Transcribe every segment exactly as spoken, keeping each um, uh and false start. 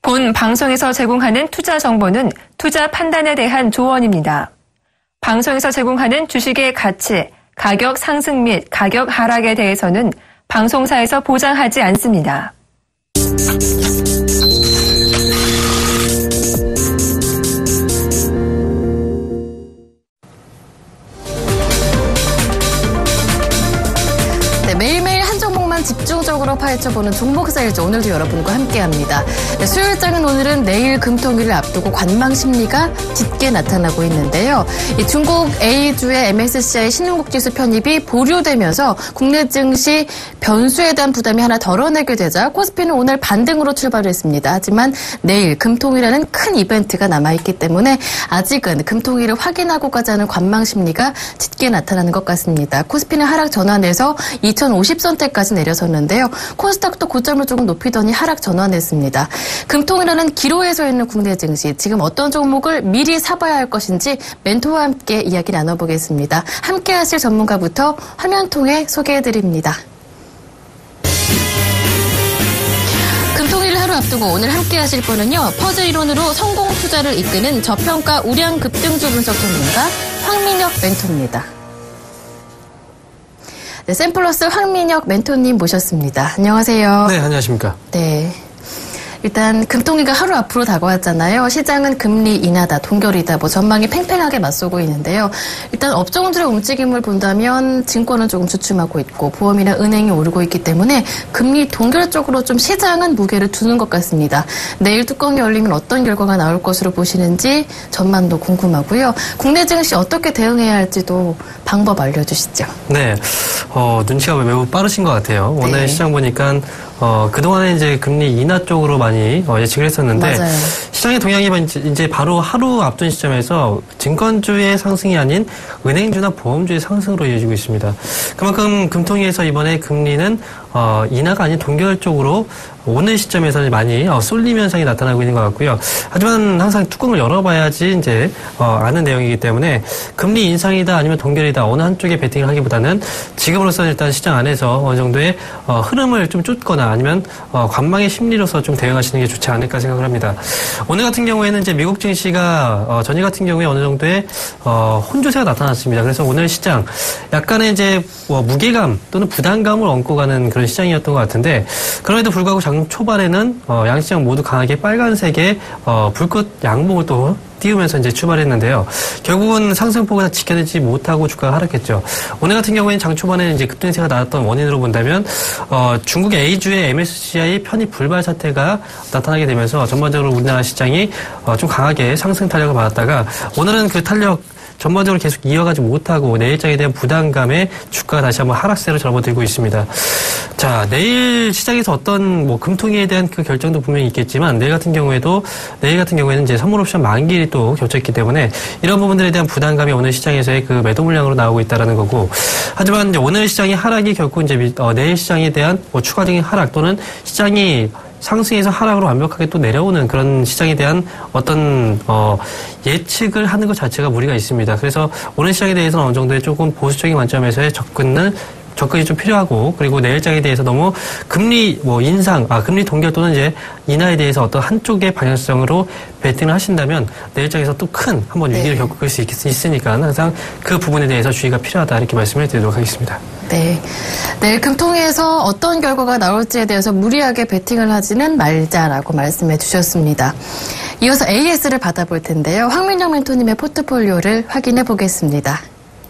본 방송에서 제공하는 투자 정보는 투자 판단에 대한 조언입니다. 방송에서 제공하는 주식의 가치, 가격 상승 및 가격 하락에 대해서는 방송사에서 보장하지 않습니다. 네, 매일매일 한 종목만 집중적으로 파헤쳐보는 종목 세일즈 오늘도 여러분과 함께합니다. 네, 수요일장은 오늘은 내일 금통일을 앞두고 관망 심리가 짙게 나타나고 있는데요. 이 중국 A주의 엠에스시아이 신흥국지수 편입이 보류되면서 국내 증시 변수에 대한 부담이 하나 덜어내게 되자 코스피는 오늘 반등으로 출발했습니다. 하지만 내일 금통일에는 큰 이벤트가 남아있기 때문에 아직은 금통일을 확인하고 가자는 관망 심리가 짙게 나타나는 것 같습니다. 코스피는 하락 전환해서 이천오십 선대까지 내려섰는데요. 코스닥도 고점을 조금 높이더니 하락 전환했습니다. 금통일에는 기로에 서 있는 국내 증시, 지금 어떤 종목을 미리 사봐야 할 것인지 멘토와 함께 이야기 나눠보겠습니다. 함께 하실 전문가부터 화면 통해 소개해드립니다. 금통일을 하루 앞두고 오늘 함께 하실 분은요. 퍼즐 이론으로 성공 투자를 이끄는 저평가 우량 급등주 분석 전문가 황민혁 멘토입니다. 네, 샘플러스 황민혁 멘토님 모셨습니다. 안녕하세요. 네, 안녕하십니까. 네. 일단 금통일가 하루 앞으로 다가왔잖아요. 시장은 금리 인하다, 동결이다, 뭐 전망이 팽팽하게 맞서고 있는데요. 일단 업종들의 움직임을 본다면 증권은 조금 주춤하고 있고 보험이나 은행이 오르고 있기 때문에 금리 동결 쪽으로 좀 시장은 무게를 두는 것 같습니다. 내일 뚜껑이 열리면 어떤 결과가 나올 것으로 보시는지 전망도 궁금하고요. 국내 증시 어떻게 대응해야 할지도 방법 알려주시죠. 네, 어, 눈치가 매우 빠르신 것 같아요. 오늘 네. 시장 보니까 어, 그동안에 이제 금리 인하 쪽으로 많이 어, 예측을 했었는데, 맞아요. 시장의 동향이 이제 바로 하루 앞둔 시점에서 증권주의 상승이 아닌 은행주나 보험주의 상승으로 이어지고 있습니다. 그만큼 금통위에서 이번에 금리는 어, 인하가 아닌 동결 쪽으로 오늘 시점에서는 많이 어, 쏠림 현상이 나타나고 있는 것 같고요. 하지만 항상 뚜껑을 열어봐야지 이제 어, 아는 내용이기 때문에 금리 인상이다 아니면 동결이다 어느 한쪽에 베팅을 하기보다는 지금으로서는 일단 시장 안에서 어느 정도의 어, 흐름을 좀 쫓거나 아니면 어, 관망의 심리로서 좀 대응하시는 게 좋지 않을까 생각을 합니다. 오늘 같은 경우에는 이제 미국 증시가 어, 전일 같은 경우에 어느 정도의 어, 혼조세가 나타났습니다. 그래서 오늘 시장 약간의 이제 뭐 무게감 또는 부담감을 얹고 가는 그런 시장이었던 것 같은데 그럼에도 불구하고 장 초반에는 어, 양시장 모두 강하게 빨간색의 어, 불꽃 양봉을 또 띄우면서 이제 출발했는데요. 결국은 상승폭을 지켜내지 못하고 주가가 하락했죠. 오늘 같은 경우에는 장 초반에 이제 급등세가 나왔던 원인으로 본다면 어, 중국 A주의 엠에스시아이 편입 불발 사태가 나타나게 되면서 전반적으로 우리나라 시장이 어, 좀 강하게 상승 탄력을 받았다가 오늘은 그 탄력 전반적으로 계속 이어가지 못하고 내일장에 대한 부담감에 주가가 다시 한번 하락세로 접어들고 있습니다. 자, 내일 시장에서 어떤 뭐 금통위에 대한 그 결정도 분명히 있겠지만 내일 같은 경우에도 내일 같은 경우에는 이제 선물 옵션 만기일이 또 겹쳐있기 때문에 이런 부분들에 대한 부담감이 오늘 시장에서의 그 매도 물량으로 나오고 있다라는 거고 하지만 이제 오늘 시장의 하락이 결코 이제 어, 내일 시장에 대한 뭐 추가적인 하락 또는 시장이 상승에서 하락으로 완벽하게 또 내려오는 그런 시장에 대한 어떤 어, 예측을 하는 것 자체가 무리가 있습니다. 그래서 오늘 시장에 대해서는 어느 정도의 조금 보수적인 관점에서의 접근을 접근이 좀 필요하고 그리고 내일장에 대해서 너무 금리 뭐 인상, 아 금리 동결 또는 이제 인하에 대해서 어떤 한쪽의 방향성으로 베팅을 하신다면 내일장에서 또 큰 한번 위기를 네. 겪을 수 있, 있으니까 항상 그 부분에 대해서 주의가 필요하다 이렇게 말씀을 드리도록 하겠습니다. 네. 내일 금통위에서 어떤 결과가 나올지에 대해서 무리하게 베팅을 하지는 말자라고 말씀해 주셨습니다. 이어서 에이에스를 받아볼 텐데요. 황민혁 멘토님의 포트폴리오를 확인해 보겠습니다.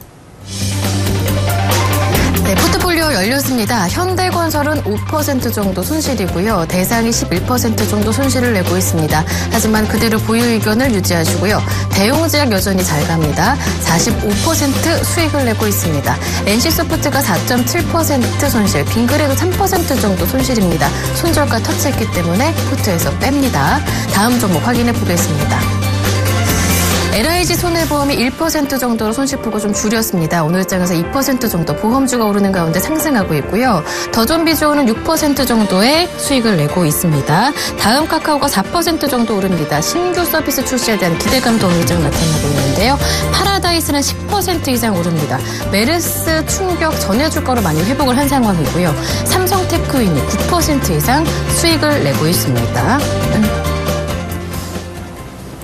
네, 포트폴리오 열렸습니다. 현대건설은 오 퍼센트 정도 손실이고요. 대상이 십일 퍼센트 정도 손실을 내고 있습니다. 하지만 그대로 보유 의견을 유지하시고요. 대웅제약 여전히 잘 갑니다. 사십오 퍼센트 수익을 내고 있습니다. 엔씨소프트가 사 점 칠 퍼센트 손실, 빙그레도 삼 퍼센트 정도 손실입니다. 손절가 터치했기 때문에 포트에서 뺍니다. 다음 종목 확인해 보겠습니다. 엘아이지 손해보험이 일 퍼센트 정도로 손실폭을 좀 줄였습니다. 오늘장에서 이 퍼센트 정도 보험주가 오르는 가운데 상승하고 있고요. 더존비주얼은 육 퍼센트 정도의 수익을 내고 있습니다. 다음 카카오가 사 퍼센트 정도 오릅니다. 신규 서비스 출시에 대한 기대감도 일정 나타나고 있는데요. 파라다이스는 십 퍼센트 이상 오릅니다. 메르스 충격 전해 주가로 많이 회복을 한 상황이고요. 삼성테크윈이 구 퍼센트 이상 수익을 내고 있습니다. 음.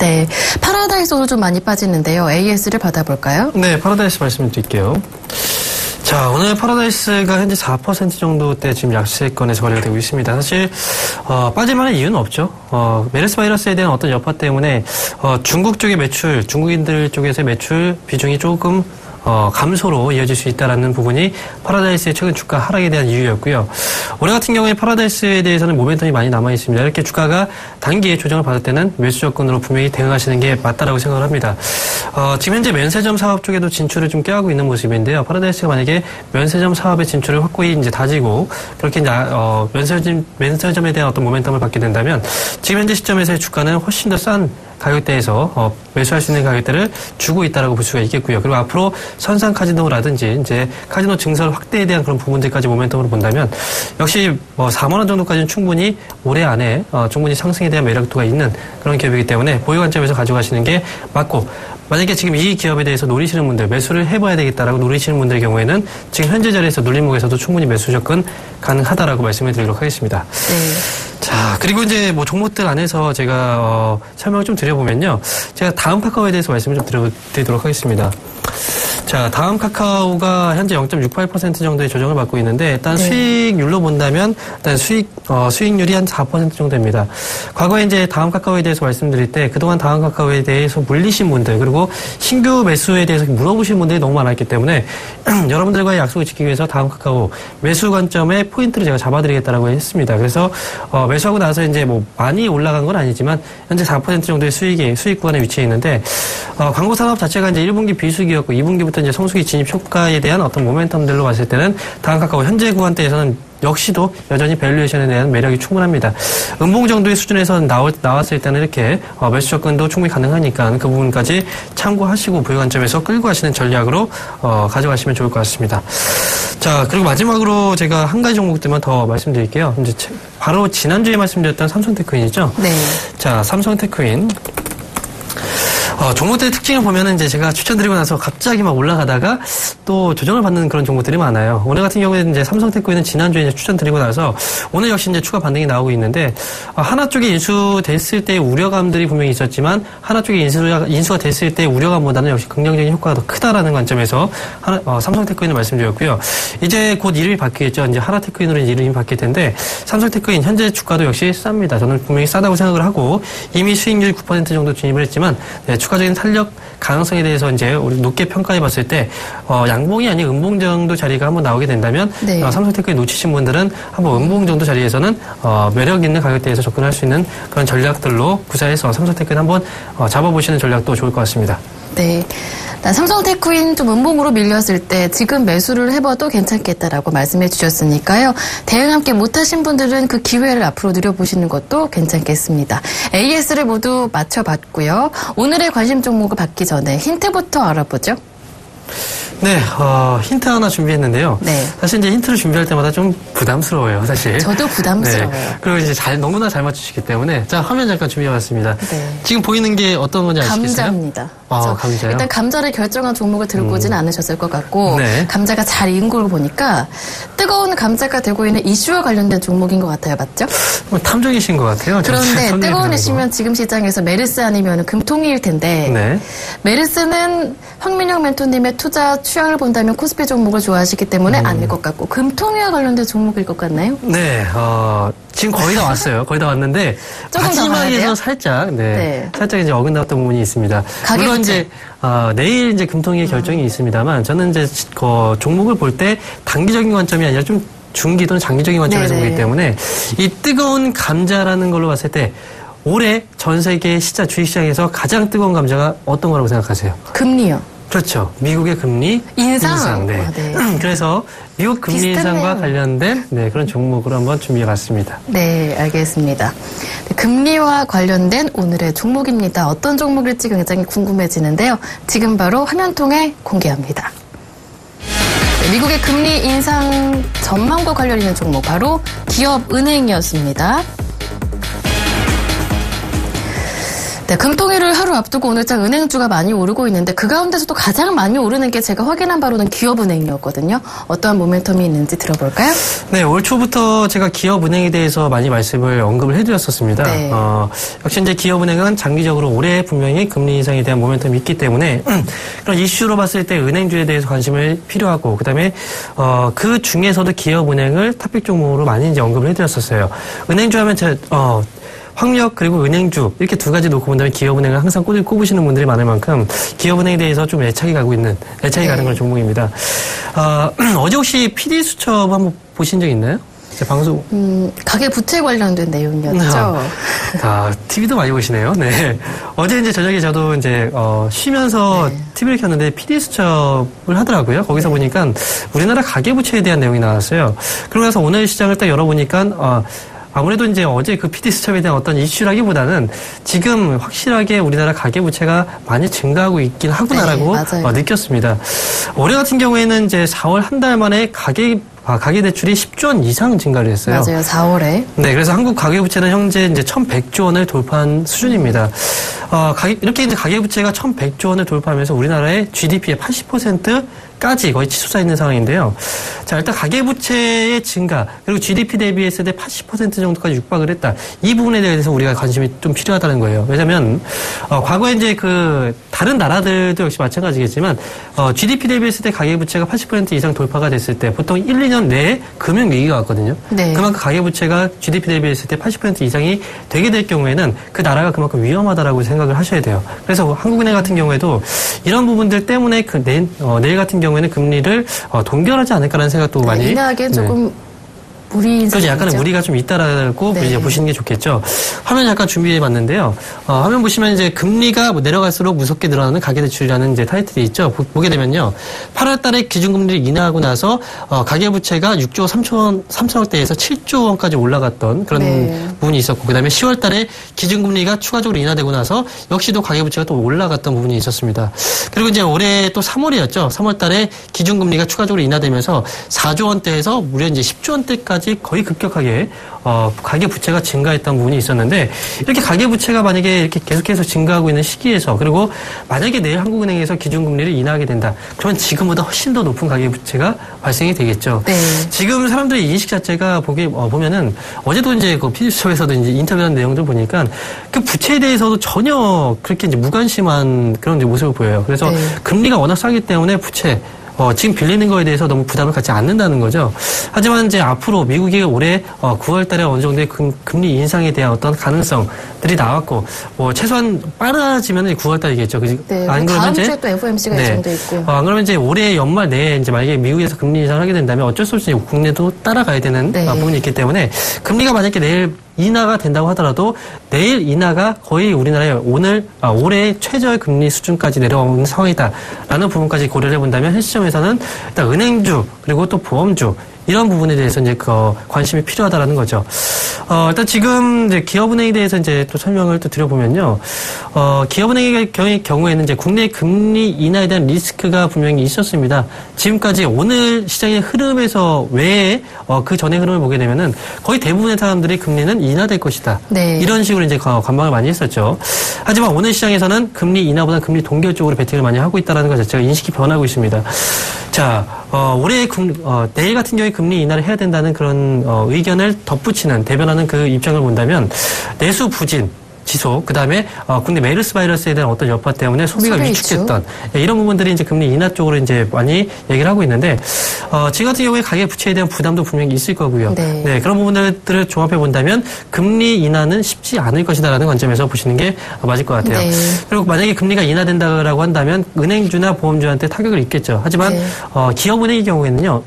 네, 파라다이스도 좀 많이 빠지는데요. 에이에스를 받아볼까요? 네, 파라다이스 말씀드릴게요. 자, 오늘 파라다이스가 현재 사 퍼센트 정도대 지금 약세권에서 거래가 되고 있습니다. 사실 어, 빠질 만한 이유는 없죠. 어, 메르스 바이러스에 대한 어떤 여파 때문에 어, 중국 쪽의 매출, 중국인들 쪽에서의 매출 비중이 조금 어, 감소로 이어질 수 있다라는 부분이 파라다이스의 최근 주가 하락에 대한 이유였고요. 올해 같은 경우에 파라다이스에 대해서는 모멘텀이 많이 남아 있습니다. 이렇게 주가가 단기에 조정을 받을 때는 매수 조건으로 분명히 대응하시는 게 맞다라고 생각을 합니다. 어, 지금 현재 면세점 사업 쪽에도 진출을 좀 꾀하고 있는 모습인데요. 파라다이스가 만약에 면세점 사업의 진출을 확고히 이제 다지고 그렇게 이제 어, 면세점 면세점에 대한 어떤 모멘텀을 받게 된다면 지금 현재 시점에서의 주가는 훨씬 더 싼 가격대에서 어, 매수할 수 있는 가격대를 주고 있다라고 볼 수가 있겠고요. 그리고 앞으로 선상 카지노라든지 이제 카지노 증설 확대에 대한 그런 부분들까지 모멘텀으로 본다면 역시 뭐 사만 원 정도까지는 충분히 올해 안에 어, 충분히 상승에 대한 매력도가 있는 그런 기업이기 때문에 보유 관점에서 가져가시는 게 맞고, 만약에 지금 이 기업에 대해서 노리시는 분들, 매수를 해봐야 되겠다라고 노리시는 분들의 경우에는 지금 현재 자리에서 눌림목에서도 충분히 매수 접근 가능하다라고 말씀을 드리도록 하겠습니다. 네. 자, 그리고 이제 뭐 종목들 안에서 제가 어, 설명을 좀 드려보면요. 제가 다음 카카오에 대해서 말씀을 좀 드려, 드리도록 하겠습니다. 자, 다음 카카오가 현재 영 점 육팔 퍼센트 정도의 조정을 받고 있는데, 일단 네. 수익률로 본다면 일단 수익 어, 수익률이 한 사 퍼센트 정도입니다. 과거에 이제 다음 카카오에 대해서 말씀드릴 때 그동안 다음 카카오에 대해서 물리신 분들, 그리고 신규 매수에 대해서 물어보신 분들이 너무 많았기 때문에 여러분들과의 약속을 지키기 위해서 다음 카카오 매수 관점에 포인트를 제가 잡아드리겠다라고 했습니다. 그래서 어, 매수하고 나서 이제 뭐 많이 올라간 건 아니지만 현재 사 퍼센트 정도의 수익이 수익 구간에 위치해 있는데, 어, 광고 산업 자체가 이제 일 분기 비수기였고 이 분기부터 이제 성수기 진입 효과에 대한 어떤 모멘텀들로 봤을 때는 다음 카카오 현재 구간대에서는 역시도 여전히 밸류에이션에 대한 매력이 충분합니다. 음봉 정도의 수준에서 나오, 나왔을 때는 이렇게 어, 매수 접근도 충분히 가능하니까 그 부분까지 참고하시고 부유 관점에서 끌고 가시는 전략으로 어, 가져가시면 좋을 것 같습니다. 자, 그리고 마지막으로 제가 한 가지 종목들만 더 말씀드릴게요. 이제 바로 지난주에 말씀드렸던 삼성테크윈이죠. 네. 자, 삼성테크윈. 어, 종목들의 특징을 보면은 이제 제가 추천드리고 나서 갑자기 막 올라가다가 또 조정을 받는 그런 종목들이 많아요. 오늘 같은 경우에는 이제 삼성테크윈은 지난주에 이제 추천드리고 나서 오늘 역시 이제 추가 반등이 나오고 있는데, 어, 하나 쪽에 인수됐을 때의 우려감들이 분명히 있었지만 하나 쪽에 인수가, 인수가 됐을 때의 우려감보다는 역시 긍정적인 효과가 더 크다라는 관점에서 하나, 어, 삼성테크윈을 말씀드렸고요. 이제 곧 이름이 바뀌겠죠. 이제 하나테크윈으로 이름이 바뀔 텐데, 삼성테크윈 현재 주가도 역시 쌉니다. 저는 분명히 싸다고 생각을 하고 이미 수익률 구 퍼센트 정도 진입을 했지만, 네, 추가적인 탄력 가능성에 대해서 이제 우리 높게 평가해 봤을 때, 어, 양봉이 아닌 음봉 정도 자리가 한번 나오게 된다면, 네. 어, 삼성테크에 놓치신 분들은 한번 음봉 정도 자리에서는, 어, 매력 있는 가격대에서 접근할 수 있는 그런 전략들로 구사해서 삼성테크에 한번, 어, 잡아보시는 전략도 좋을 것 같습니다. 네. 삼성테크윈 좀 음봉으로 밀렸을 때 지금 매수를 해봐도 괜찮겠다라고 말씀해 주셨으니까요. 대응 함께 못하신 분들은 그 기회를 앞으로 누려보시는 것도 괜찮겠습니다. 에이에스를 모두 맞춰봤고요. 오늘의 관심 종목을 받기 전에 힌트부터 알아보죠. 네, 어, 힌트 하나 준비했는데요. 네. 사실 이제 힌트를 준비할 때마다 좀 부담스러워요, 사실. 저도 부담스러워요. 네. 그리고 이제 잘, 너무나 잘 맞추시기 때문에. 자, 화면 잠깐 준비해봤습니다. 네. 지금 보이는 게 어떤 건지 아시겠어요? 감자입니다. 아, 감자요? 일단 감자를 결정한 종목을 들고 음. 오지는 않으셨을 것 같고, 네. 감자가 잘 익은 걸 보니까 뜨거운 감자가 되고 있는 이슈와 관련된 종목인 것 같아요. 맞죠? 뭐 탐정이신 것 같아요. 그런데 뜨거운 이슈면 지금 시장에서 메르스 아니면 금통위일 텐데, 네. 메르스는 황민영 멘토님의 투자 취향을 본다면 코스피 종목을 좋아하시기 때문에 음. 아닐 것 같고, 금통위와 관련된 종목일 것 같나요? 네, 어, 지금 거의 다 왔어요. 거의 다 왔는데 마지막에서 살짝, 네, 네, 살짝 이제 어긋났던 부분이 있습니다. 물론 이제 어, 내일 이제 금통위 결정이 음. 있습니다만, 저는 이제 그 종목을 볼 때 단기적인 관점이 아니라 좀 중기 또는 장기적인 관점에서 네네. 보기 때문에 이 뜨거운 감자라는 걸로 봤을 때 올해 전 세계 시장 주식시장에서 가장 뜨거운 감자가 어떤 거라고 생각하세요? 금리요. 그렇죠. 미국의 금리 인상. 인상. 네. 아, 네. 그래서 미국 금리 비슷하네요. 인상과 관련된 네, 그런 종목으로 한번 준비해봤습니다. 네, 알겠습니다. 금리와 관련된 오늘의 종목입니다. 어떤 종목일지 굉장히 궁금해지는데요. 지금 바로 화면 통해 공개합니다. 네, 미국의 금리 인상 전망과 관련 있는 종목 바로 기업은행이었습니다. 네, 금통일을 하루 앞두고 오늘장 은행주가 많이 오르고 있는데 그 가운데서도 가장 많이 오르는 게 제가 확인한 바로는 기업은행이었거든요. 어떠한 모멘텀이 있는지 들어볼까요? 네, 올 초부터 제가 기업은행에 대해서 많이 말씀을 언급을 해드렸었습니다. 네. 어, 역시 이제 기업은행은 장기적으로 올해 분명히 금리 인상에 대한 모멘텀이 있기 때문에 그런 이슈로 봤을 때 은행주에 대해서 관심을 필요하고 그다음에 어, 그 중에서도 기업은행을 탑픽 종목으로 많이 이제 언급을 해드렸었어요. 은행주 하면 제 어, 황력 그리고 은행주 이렇게 두 가지 놓고 본다면 기업은행을 항상 꼽, 꼽으시는 분들이 많을 만큼 기업은행에 대해서 좀 애착이 가고 있는 애착이 네. 가는 그런 종목입니다. 어, 어제 혹시 피디 수첩 한번 보신 적 있나요? 제 방송 음, 가계 부채 관련된 내용이었죠. 아, 아, 티비도 많이 보시네요. 네. 어제 이제 저녁에 저도 이제 어, 쉬면서 네. 티비를 켰는데 피디 수첩을 하더라고요. 거기서 네. 보니까 우리나라 가계 부채에 대한 내용이 나왔어요. 그러고 나서 오늘 시장을 딱 열어보니까 어, 아무래도 이제 어제 그 피디 수첩에 대한 어떤 이슈라기보다는 지금 확실하게 우리나라 가계부채가 많이 증가하고 있긴 하구나라고 네, 어, 느꼈습니다. 올해 같은 경우에는 이제 사월 한 달 만에 가계 아, 가계대출이 십조 원 이상 증가를 했어요. 맞아요. 사월에. 네, 그래서 한국 가계부채는 현재 이제 천백조 원을 돌파한 수준입니다. 어, 가계, 이렇게 이제 가계부채가 천백조 원을 돌파하면서 우리나라의 지디피의 팔십 퍼센트까지 거의 치솟아 있는 상황인데요. 자, 일단 가계부채의 증가, 그리고 지디피 대비했을 때 팔십 퍼센트 정도까지 육박을 했다. 이 부분에 대해서 우리가 관심이 좀 필요하다는 거예요. 왜냐면, 어, 과거에 이제 그, 다른 나라들도 역시 마찬가지겠지만, 어, 지디피 대비했을 때 가계부채가 팔십 퍼센트 이상 돌파가 됐을 때 보통 일, 이 년 내에 금융위기가 왔거든요. 네. 그만큼 가계부채가 지디피 대비했을 때 팔십 퍼센트 이상이 되게 될 경우에는 그 나라가 그만큼 위험하다라고 생각을 하셔야 돼요. 그래서 한국은행 같은 경우에도 이런 부분들 때문에 그 내, 어, 내일 같은 경우에는 금리를 어, 동결하지 않을까라는 생각도 네, 많이. 인하하기엔 네. 조금 무리. 그래서 약간의 무리가 좀 있다라고 네. 이제 보시는 게 좋겠죠. 화면 잠깐 준비해봤는데요. 어, 화면 보시면 이제 금리가 뭐 내려갈수록 무섭게 늘어나는 가계대출이라는 이제 타이틀이 있죠. 보, 보게 되면요, 팔월달에 기준금리를 인하하고 나서 어, 가계부채가 육조 삼천 원대에서 칠조 원까지 올라갔던 그런 네. 부분이 있었고, 그다음에 시월달에 기준금리가 추가적으로 인하되고 나서 역시도 가계부채가 또 올라갔던 부분이 있었습니다. 그리고 이제 올해 또 삼월이었죠. 삼월달에 기준금리가 추가적으로 인하되면서 사조 원대에서 무려 이제 십조 원대까지 거의 급격하게 어, 가계부채가 증가했던 부분이 있었는데, 이렇게 가계부채가 만약에 이렇게 계속해서 증가하고 있는 시기에서, 그리고 만약에 내일 한국은행에서 기준금리를 인하하게 된다, 그러면 지금보다 훨씬 더 높은 가계부채가 발생이 되겠죠. 네. 지금 사람들의 인식 자체가 보기 어, 보면은 어제도 이제 그 피디수첩에서도 이제 인터뷰한 내용들 보니까 그 부채에 대해서도 전혀 그렇게 이제 무관심한 그런 이제 모습을 보여요. 그래서 네. 금리가 워낙 싸기 때문에 부채 어, 지금 빌리는 거에 대해서 너무 부담을 갖지 않는다는 거죠. 하지만 이제 앞으로 미국이 올해 어, 구월 달에 어느 정도의 금, 금리 인상에 대한 어떤 가능성들이 나왔고, 뭐 최소한 빨라지면 구월 달이겠죠. 그지? 네. 안 그러면 다음 주에 또 에프오엠씨가 네. 예정돼 있고. 어, 안 그러면 이제 올해 연말 내에 이제 만약에 미국에서 금리 인상을 하게 된다면 어쩔 수 없이 국내도 따라가야 되는 네. 부분이 있기 때문에, 금리가 만약에 내일 인하가 된다고 하더라도 내일 인하가 거의 우리나라의 오늘 아, 올해 최저 금리 수준까지 내려오는 상황이다라는 부분까지 고려를 해본다면, 현 시점에서는 일단 은행주 그리고 또 보험주 이런 부분에 대해서 이제 그 관심이 필요하다라는 거죠. 어, 일단 지금 이제 기업은행에 대해서 이제 또 설명을 또 드려보면요. 어, 기업은행의 경우에는 이제 국내 금리 인하에 대한 리스크가 분명히 있었습니다. 지금까지 오늘 시장의 흐름에서 외에 어, 그 전의 흐름을 보게 되면은 거의 대부분의 사람들이 금리는 인하될 것이다. 네. 이런 식으로 이제 관망을 많이 했었죠. 하지만 오늘 시장에서는 금리 인하보다 금리 동결 쪽으로 베팅을 많이 하고 있다는 것 자체가 인식이 변하고 있습니다. 자, 어, 올해 금, 어, 내일 같은 경우에 금리 인하를 해야 된다는 그런 어, 의견을 덧붙이는, 대변하는 그 입장을 본다면 내수 부진 지속, 그 다음에 어, 국내 메르스 바이러스에 대한 어떤 여파 때문에 소비가 위축됐던 예, 이런 부분들이 이제 금리 인하 쪽으로 이제 많이 얘기를 하고 있는데, 어, 지금 같은 경우에 가계 부채에 대한 부담도 분명히 있을 거고요. 네. 네, 그런 부분들을 종합해 본다면 금리 인하는 쉽지 않을 것이다라는 관점에서 보시는 게 맞을 것 같아요. 네. 그리고 만약에 금리가 인하된다라고 한다면 은행주나 보험주한테 타격을 입겠죠. 하지만 네. 어, 기업은행의 경우에는요,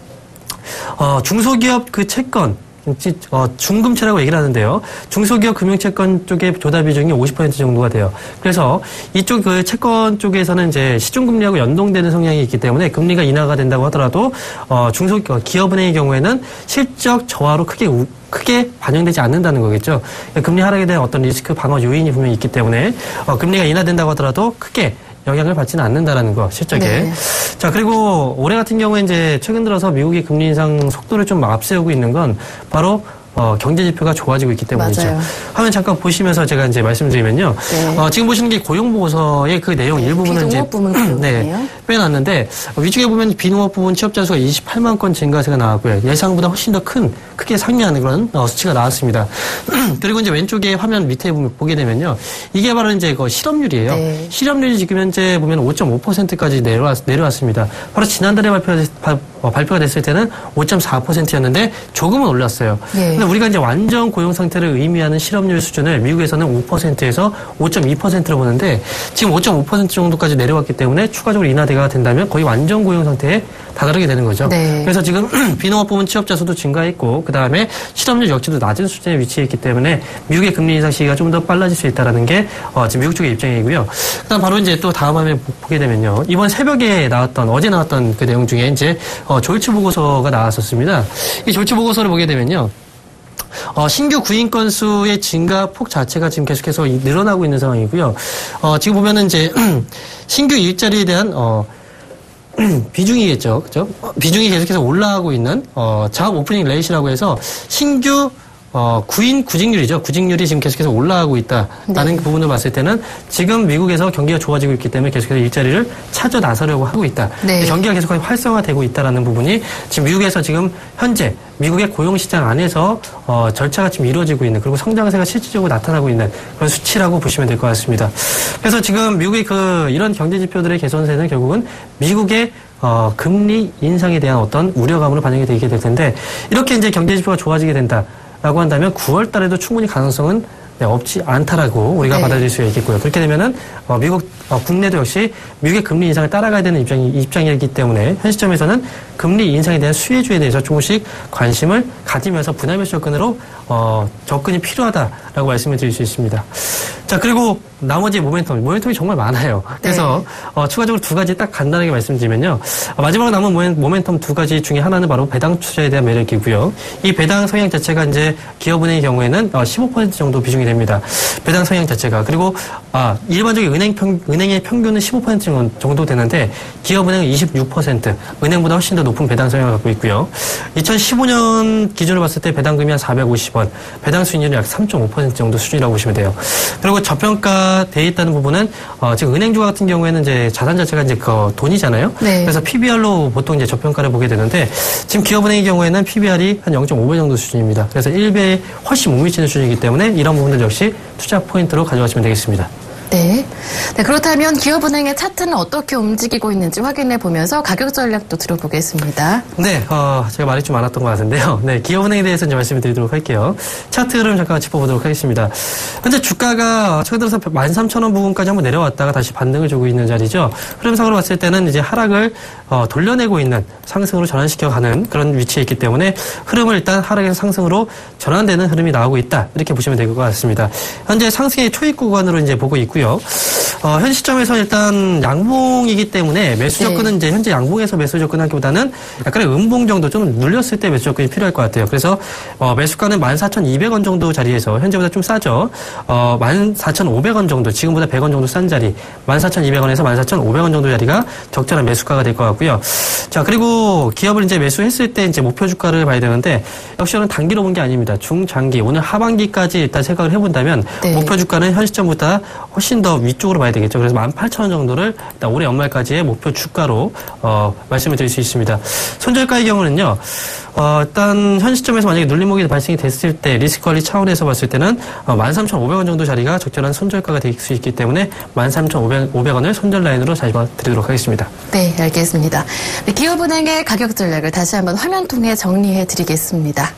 어, 중소기업 그 채권 어, 중금채라고 얘기를 하는데요. 중소기업 금융채권 쪽의 조달 비중이 오십 퍼센트 정도가 돼요. 그래서 이쪽 그 채권 쪽에서는 이제 시중금리하고 연동되는 성향이 있기 때문에 금리가 인하가 된다고 하더라도 어, 중소기업은행의 경우에는 실적 저하로 크게 우, 크게 반영되지 않는다는 거겠죠. 금리 하락에 대한 어떤 리스크 방어 요인이 분명히 있기 때문에 어, 금리가 인하된다고 하더라도 크게 영향을 받지는 않는다라는 거, 실적에. 네. 자, 그리고 올해 같은 경우에 이제 최근 들어서 미국이 금리 인상 속도를 좀 앞세우고 있는 건 바로 어, 경제 지표가 좋아지고 있기 때문이죠. 맞아요. 화면 잠깐 보시면서 제가 이제 말씀드리면요. 네. 어, 지금 보시는 게 고용 보고서의 그 내용 네, 일부분은 이제 부분 네, 빼놨는데 위쪽에 보면 비농업 부분 취업자 수가 이십팔만 건 증가세가 나왔고요. 예상보다 훨씬 더 큰 크게 상회하는 그런 어, 수치가 나왔습니다. 그리고 이제 왼쪽에 화면 밑에 보게 되면요. 이게 바로 이제 그 실업률이에요. 네. 실업률이 지금 현재 보면 오 점 오 퍼센트까지 내려왔, 내려왔습니다. 바로 지난달에 발표가, 발, 어, 발표가 됐을 때는 오 점 사 퍼센트였는데 조금은 올랐어요. 네. 근데 우리가 이제 완전 고용 상태를 의미하는 실업률 수준을 미국에서는 오 퍼센트에서 오 점 이 퍼센트로 보는데 지금 오 점 오 퍼센트 정도까지 내려왔기 때문에 추가적으로 인하대가 된다면 거의 완전 고용 상태에 다다르게 되는 거죠. 네. 그래서 지금 비농업 부문 취업자 수도 증가했고 그 다음에 실업률 역시도 낮은 수준에 위치해 있기 때문에 미국의 금리 인상 시기가 좀 더 빨라질 수 있다는 게 어, 지금 미국 쪽의 입장이고요. 그다음 바로 이제 또 다음 화면 보게 되면요. 이번 새벽에 나왔던 어제 나왔던 그 내용 중에 이제 어, 졸츠 보고서가 나왔었습니다. 이 졸츠 보고서를 보게 되면요. 어, 신규 구인 건수의 증가폭 자체가 지금 계속해서 늘어나고 있는 상황이고요. 어, 지금 보면은 이제 신규 일자리에 대한 어, 비중이겠죠, 그죠? 비중이 계속해서 올라가고 있는 어, 잡 오프닝 레이시라고 해서 신규 어, 구인 구직률이죠. 구직률이 지금 계속해서 올라가고 있다라는 네. 부분을 봤을 때는 지금 미국에서 경기가 좋아지고 있기 때문에 계속해서 일자리를 찾아 나서려고 하고 있다. 네. 경기가 계속해서 활성화되고 있다라는 부분이 지금 미국에서 지금 현재 미국의 고용시장 안에서 어, 절차가 지금 이루어지고 있는 그리고 성장세가 실질적으로 나타나고 있는 그런 수치라고 보시면 될 것 같습니다. 그래서 지금 미국의 그 이런 경제 지표들의 개선세는 결국은 미국의 어, 금리 인상에 대한 어떤 우려감으로 반영이 되게 될 텐데 이렇게 이제 경제 지표가 좋아지게 된다. 라고 한다면 구월 달에도 충분히 가능성은 네, 없지 않다라고 우리가 네. 받아들일 수 있겠고요. 그렇게 되면은 어, 미국 어, 국내도 역시 미국의 금리 인상을 따라가야 되는 입장이 입장이기 때문에 현 시점에서는 금리 인상에 대한 수혜주에 대해서 조금씩 관심을 가지면서 분할 매수 접근으로 어, 접근이 필요하다라고 말씀을 드릴 수 있습니다. 자 그리고 나머지 모멘텀, 모멘텀이 정말 많아요. 그래서 네. 어, 추가적으로 두 가지 딱 간단하게 말씀드리면요. 어, 마지막으로 남은 모멘텀 두 가지 중에 하나는 바로 배당 투자에 대한 매력이고요. 이 배당 성향 자체가 이제 기업은행의 경우에는 어, 십오 퍼센트 정도 비중이 됩니다. 배당 성향 자체가. 그리고 아, 일반적인 은행 평, 은행의 평균은 십오 퍼센트 정도 되는데 기업은행은 이십육 퍼센트, 은행보다 훨씬 더 높은 배당 성향을 갖고 있고요. 이천십오 년 기준으로 봤을 때 배당금이 한 사백오십 원, 배당 수익률이 약 삼 점 오 퍼센트 정도 수준이라고 보시면 돼요. 그리고 저평가 돼 있다는 부분은 어, 지금 은행주가 같은 경우에는 이제 자산 자체가 이제 그 돈이잖아요. 네. 그래서 피비알로 보통 이제 저평가를 보게 되는데 지금 기업은행의 경우에는 피비알이 한 영 점 오 배 정도 수준입니다. 그래서 일 배에 훨씬 못 미치는 수준이기 때문에 이런 부분들 역시 투자 포인트로 가져가시면 되겠습니다. 네. 네, 그렇다면 기업은행의 차트는 어떻게 움직이고 있는지 확인해 보면서 가격 전략도 들어보겠습니다. 네, 어, 제가 말이 좀 많았던 것 같은데요. 네, 기업은행에 대해서 이제 말씀을 드리도록 할게요. 차트 흐름 잠깐 짚어보도록 하겠습니다. 현재 주가가 최근 들어서 만 삼천 원 부근까지 한번 내려왔다가 다시 반등을 주고 있는 자리죠. 흐름상으로 봤을 때는 이제 하락을 어, 돌려내고 있는 상승으로 전환시켜가는 그런 위치에 있기 때문에 흐름을 일단 하락에서 상승으로 전환되는 흐름이 나오고 있다. 이렇게 보시면 될 것 같습니다. 현재 상승의 초입 구간으로 이제 보고 있고 어, 현 시점에서 일단 양봉이기 때문에 매수 접근은 네. 이제 현재 양봉에서 매수 접근하기보다는 약간의 음봉 정도 좀 눌렸을 때 매수 접근이 필요할 것 같아요. 그래서 어, 매수가는 만 사천이백 원 정도 자리에서 현재보다 좀 싸죠. 어, 만 사천오백 원 정도, 지금보다 백 원 정도 싼 자리, 만 사천이백 원에서 만 사천오백 원 정도 자리가 적절한 매수가가 될 것 같고요. 자, 그리고 기업을 이제 매수했을 때 이제 목표 주가를 봐야 되는데 역시 저는 단기로 본 게 아닙니다. 중장기, 오늘 하반기까지 일단 생각을 해본다면 네. 목표 주가는 현 시점보다 훨씬 더 위쪽으로 봐야 되겠죠. 그래서 만 팔천 원 정도를 일단 올해 연말까지의 목표 주가로 어, 말씀을 드릴 수 있습니다. 손절가의 경우는요. 어, 일단 현 시점에서 만약에 눌림목이 발생이 됐을 때 리스크 관리 차원에서 봤을 때는 어, 만 삼천오백 원 정도 자리가 적절한 손절가가 될 수 있기 때문에 만 삼천오백 원을 손절 라인으로 다시 드리도록 하겠습니다. 네, 알겠습니다. 네, 기업은행의 가격 전략을 다시 한번 화면 통해 정리해 드리겠습니다.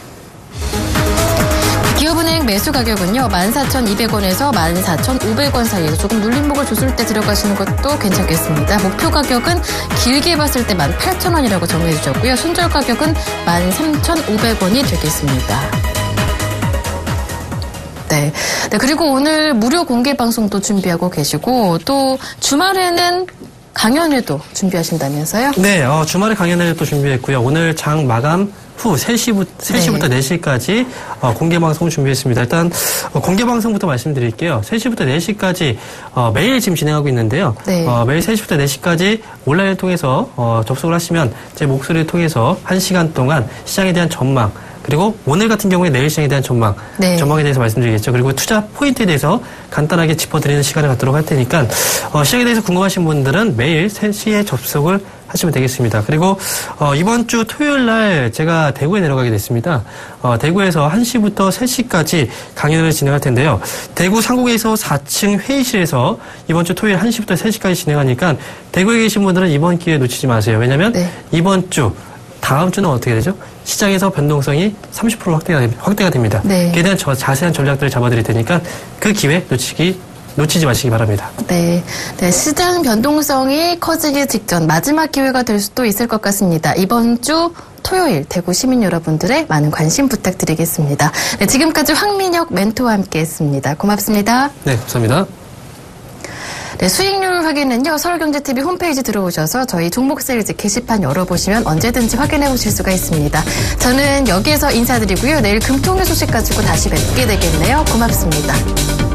기업은행 매수 가격은요, 만 사천이백 원에서 만 사천오백 원 사이에서 조금 눌림목을 줬을 때 들어가시는 것도 괜찮겠습니다. 목표 가격은 길게 봤을 때 만 팔천 원이라고 정해 주셨고요. 손절 가격은 만 삼천오백 원이 되겠습니다. 네. 네, 그리고 오늘 무료 공개 방송도 준비하고 계시고 또 주말에는 강연회도 준비하신다면서요? 네, 어, 주말에 강연회를 또 준비했고요. 오늘 장 마감 후 세 시부터, 세 시부터 네. 네 시까지 어, 공개방송을 준비했습니다. 일단 어, 공개방송부터 말씀드릴게요. 세 시부터 네 시까지 어, 매일 지금 진행하고 있는데요. 네. 어, 매일 세 시부터 네 시까지 온라인을 통해서 어, 접속을 하시면 제 목소리를 통해서 한 시간 동안 시장에 대한 전망, 그리고 오늘 같은 경우에 내일 시장에 대한 전망, 네. 전망에 대해서 말씀드리겠죠. 그리고 투자 포인트에 대해서 간단하게 짚어드리는 시간을 갖도록 할 테니까 어, 시장에 대해서 궁금하신 분들은 매일 세 시에 접속을 하시면 되겠습니다. 그리고 어, 이번 주 토요일 날 제가 대구에 내려가게 됐습니다. 어, 대구에서 한 시부터 세 시까지 강연을 진행할 텐데요. 대구 상공에서 사 층 회의실에서 이번 주 토요일 한 시부터 세 시까지 진행하니까 대구에 계신 분들은 이번 기회 놓치지 마세요. 왜냐하면 네. 이번 주 다음 주는 어떻게 되죠? 시장에서 변동성이 삼십 퍼센트 확대가, 확대가 됩니다. 네. 그에 대한 저, 자세한 전략들을 잡아드릴 테니까 그 기회 놓치기 놓치지 마시기 바랍니다. 네, 네, 시장 변동성이 커지기 직전 마지막 기회가 될 수도 있을 것 같습니다. 이번 주 토요일 대구 시민 여러분들의 많은 관심 부탁드리겠습니다. 네, 지금까지 황민혁 멘토와 함께했습니다. 고맙습니다. 네, 감사합니다. 네, 수익률 확인은요, 서울경제티비 홈페이지 들어오셔서 저희 종목세일즈 게시판 열어보시면 언제든지 확인해 보실 수가 있습니다. 저는 여기에서 인사드리고요. 내일 금통의 소식 가지고 다시 뵙게 되겠네요. 고맙습니다.